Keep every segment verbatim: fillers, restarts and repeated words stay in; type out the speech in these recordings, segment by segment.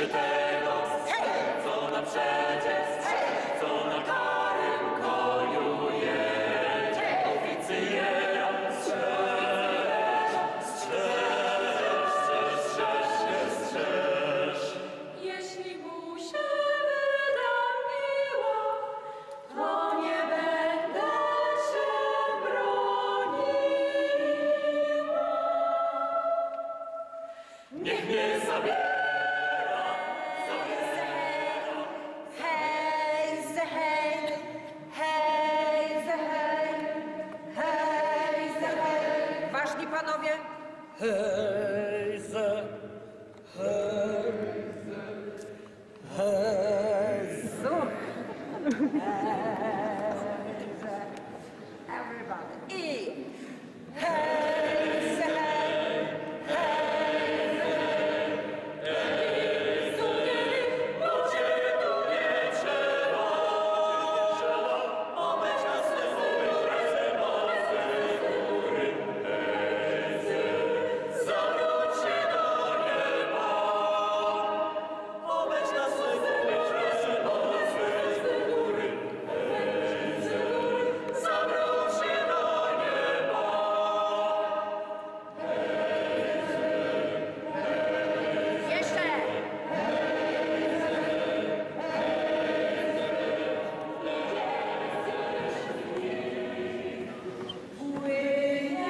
się tego, co na przecież, co na karym koniu jedzie. Oficjera strzeż, strzeż, strzeż, strzeż, strzeż. Jeśli mu się wyda miło, to nie będę się broniła. Niech mnie zabiera. Hej, ze hej, hej, ze hej, hej, ze hej. Ważni panowie? Hej, ze, hej, hej, Everybody. I hej, ze hej, hej, ze hej. Ludzie tu nie trzeba, obyć nas te góry, góry, zawróć się do nieba, obyć nas te góry, góry, zawróć się do nieba. Jeszcze! Płynie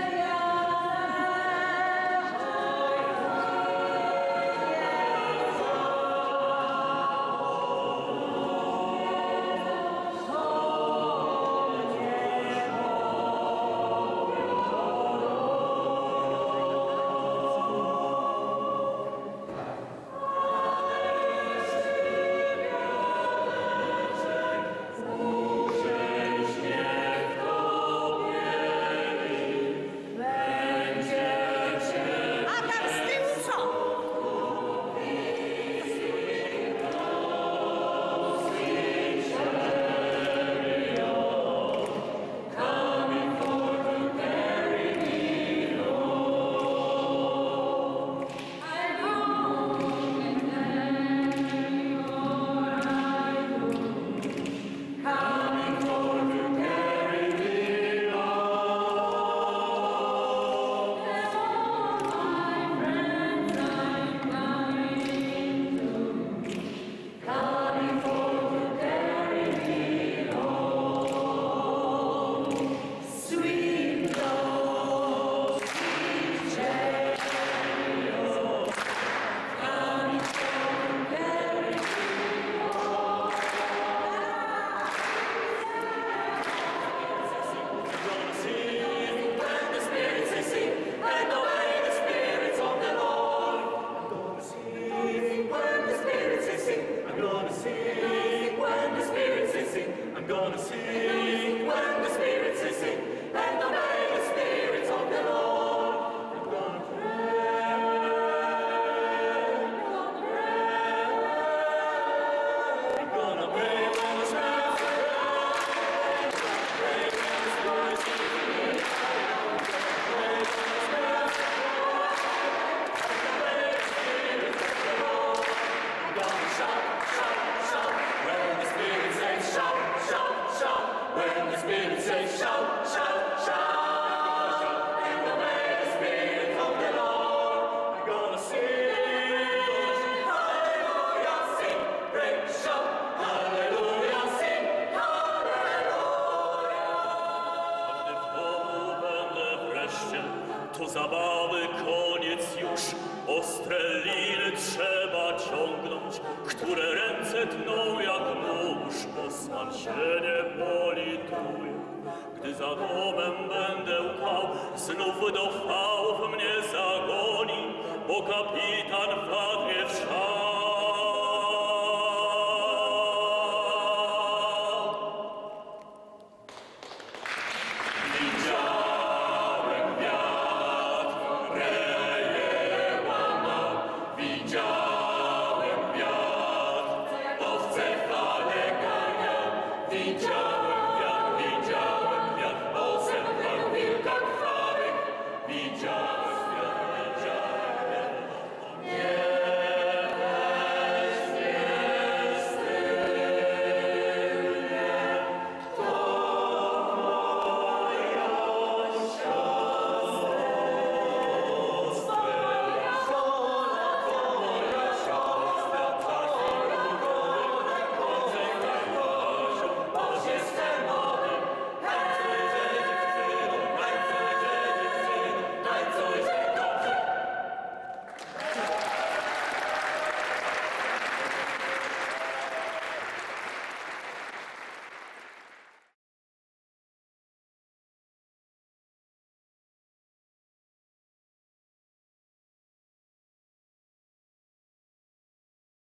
A tam z tyłu co? Sweet Lord, sweet chariot, coming from very Gonna sing when the spirits they sing, and obey the spirits of the Lord. I'm gonna sing when the spirits they sing. I'm gonna sing when the spirits they sing. I'm gonna sing when the spirits they sing, and obey the spirits of the Lord. I'm gonna pray. I'm gonna pray. I'm gonna pray when the spirits pray when the spirits shout, shout, shout, when the Spirit says shout, shout, shout, when the Spirit says shout, shout, shout, and obey the Spirit of the Lord. I'm gonna sing, hallelujah, sing, praise, shout, hallelujah, sing, hallelujah. Gdy w domu będę wreszcie, to zabawy koniec już. Ostre liny trzeba ciągnąć, które ręce tną jak nóż. Osman się nie polituje, gdy za domem będę łkał. Znów do fałów mnie zagoni, bo kapitan wpadnie w szał.